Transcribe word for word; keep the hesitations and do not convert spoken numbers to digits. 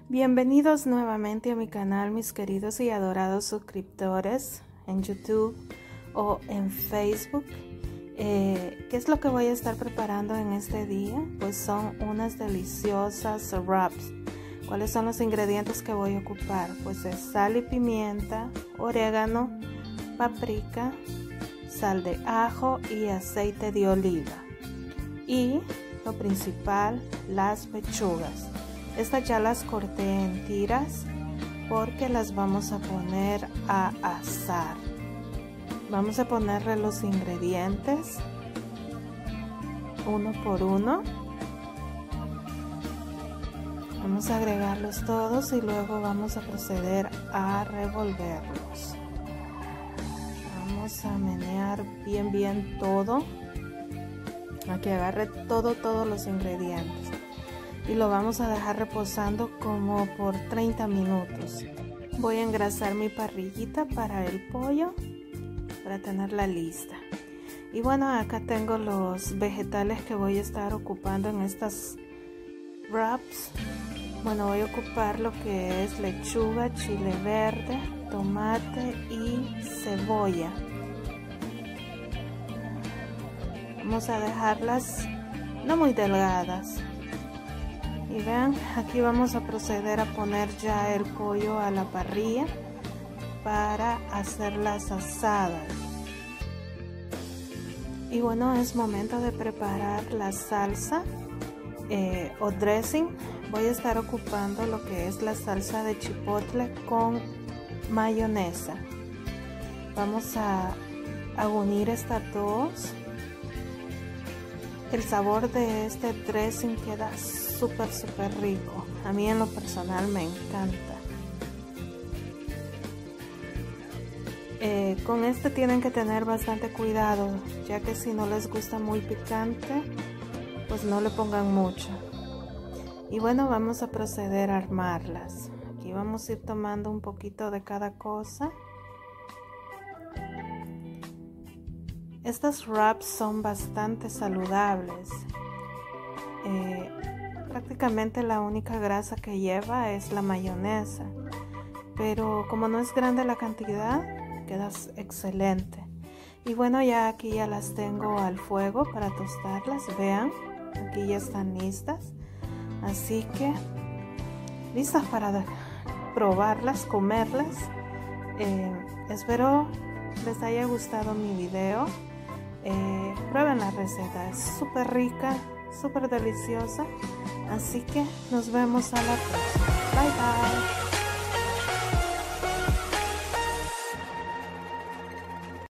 Bienvenidos nuevamente a mi canal, mis queridos y adorados suscriptores en YouTube o en Facebook. Eh, ¿Qué es lo que voy a estar preparando en este día? Pues son unas deliciosas wraps. ¿Cuáles son los ingredientes que voy a ocupar? Pues es sal y pimienta, orégano, paprika, sal de ajo y aceite de oliva. Y lo principal, las pechugas. Estas ya las corté en tiras porque las vamos a poner a asar. Vamos a ponerle los ingredientes uno por uno. Vamos a agregarlos todos y luego vamos a proceder a revolverlos. Vamos a menear bien bien todo, a que agarre todo todos los ingredientes. Y lo vamos a dejar reposando como por treinta minutos. Voy a engrasar mi parrillita para el pollo, para tenerla lista. Y bueno, acá tengo los vegetales que voy a estar ocupando en estas wraps. Bueno, voy a ocupar lo que es lechuga, chile verde, tomate y cebolla. Vamos a dejarlas no muy delgadas. Y vean, aquí vamos a proceder a poner ya el pollo a la parrilla para hacer las asadas. Y bueno, es momento de preparar la salsa eh, o dressing. Voy a estar ocupando lo que es la salsa de chipotle con mayonesa. Vamos a, a unir estas dos. El sabor de este dressing queda súper súper rico. A mí en lo personal me encanta. Eh, con este tienen que tener bastante cuidado, ya que si no les gusta muy picante, pues no le pongan mucho. Y bueno, vamos a proceder a armarlas. Aquí vamos a ir tomando un poquito de cada cosa. Estas wraps son bastante saludables. Eh, prácticamente la única grasa que lleva es la mayonesa, pero como no es grande la cantidad, queda excelente. Y bueno, ya aquí ya las tengo al fuego para tostarlas. Vean, aquí ya están listas. Así que listas para probarlas, comerlas. Eh, espero les haya gustado mi video. Eh, prueben la receta, es súper rica, súper deliciosa. Así que nos vemos a la próxima. Bye bye.